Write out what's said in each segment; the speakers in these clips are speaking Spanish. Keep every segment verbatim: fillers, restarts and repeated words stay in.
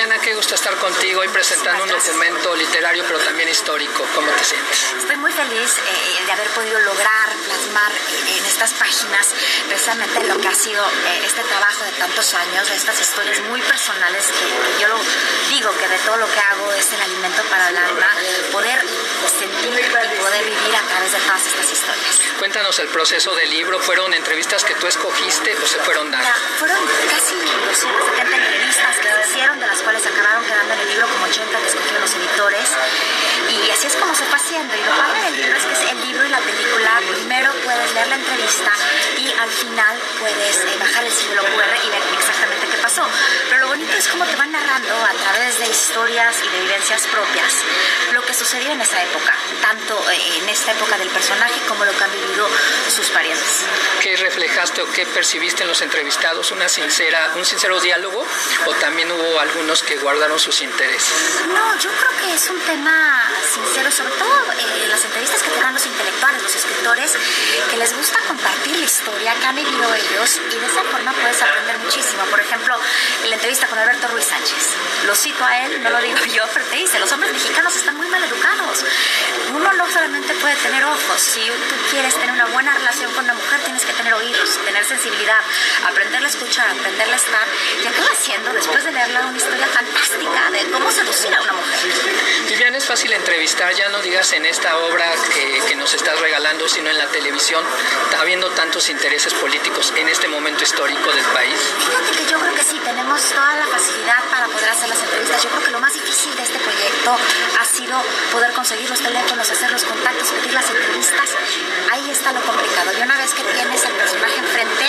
Diana, qué gusto estar contigo y presentando un documento literario, pero también histórico. ¿Cómo te sientes? Estoy muy feliz eh, de haber podido lograr plasmar eh, en estas páginas precisamente lo que ha sido eh, este trabajo de tantos años, estas historias muy personales que, que yo lo digo que de todo lo que hago es el alimento para el alma, poder sentir y poder vivir a través de todas estas historias. Cuéntanos el proceso del libro. ¿Fueron entrevistas que tú escogiste o se fueron dando? Mira, fueron casi doscientas setenta entrevistas que se hicieron, de las cuales acabaron quedando en el libro como ochenta que escogieron los editores, y así es como se fue haciendo. Y lo padre del libro es que es el libro y la película. Primero puedes leer la entrevista y al final puedes eh, bajar el símbolo cu erre y ver exactamente qué pasó. Pero lo bonito es cómo te van narrando a través de historias y de vivencias propias lo que sucedió en esa época, tanto eh, en esta época del personaje como lo que han vivido sus parientes. ¿Qué reflejaste o qué percibiste en los entrevistados? ¿Una sincera, un sincero diálogo o también hubo algunos que guardaron sus intereses? No, yo creo que es un tema sincero, sobre todo eh, las entrevistas que te dan los intelectuales, los escritores, que les gusta compartir la historia que han vivido ellos, y de esa forma puedes aprender muchísimo. Por ejemplo, en la entrevista con Alberto Ruiz Sánchez, lo cito a él, no lo digo yo, pero te dice: los hombres mexicanos están muy mal educados. Uno no solamente puede tener ojos, si tú quieres tener una buena relación con una mujer tienes que tener oídos, tener sensibilidad, aprenderla a escuchar, aprenderla a estar, y acaba siendo, después de leerla, una historia fantástica de cómo seducir a una mujer. Viviana, es fácil entrevistar, ya no digas en esta obra que, que nos estás regalando, sino en la televisión, habiendo tantos intereses políticos en este momento histórico del país. Fíjate que yo creo que sí, tenemos toda la facilidad para poder hacer las entrevistas. Yo creo que lo más difícil de este proyecto ha sido poder conseguir los teléfonos, hacer los contactos, pedir las entrevistas. Ahí está lo complicado. Y una vez que tienes al personaje enfrente,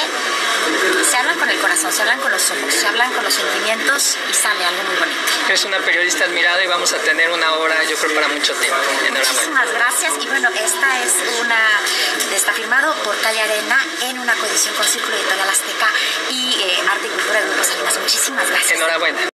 se hablan con el corazón, se hablan con los ojos, se hablan con los sentimientos y sale algo muy bonito. Eres una periodista admirada y vamos a tener una obra, yo creo, para mucho tiempo. Enhorabuena. Muchísimas gracias. Y bueno, esta es una, está firmado por Calle Arena en una coedición con Círculo Editorial Azteca y eh, Arte y Cultura de Grupo Salinas. Muchísimas gracias. Enhorabuena.